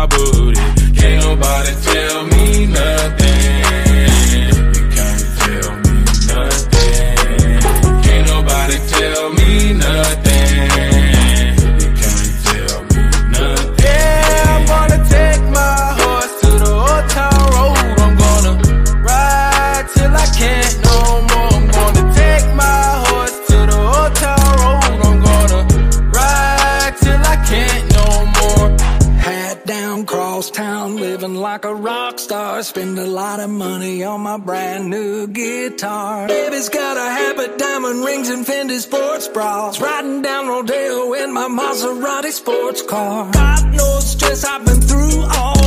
booty. Can't nobody tell me nothing. You can't tell me nothing. Can't nobody tell me nothing. You can't tell me nothing. Yeah, I'm gonna take my horse to the old town road. I'm gonna ride till I can't no more. I'm gonna take my horse to the old town road. I'm gonna ride till I can't no more. Hat down, cross town, living like a rock star. Spend a lot of money on my brand new guitar. Baby's got a habit, diamond rings and Fendi sports bras. Riding down Rodeo in my Maserati sports car. God knows stress I've been through all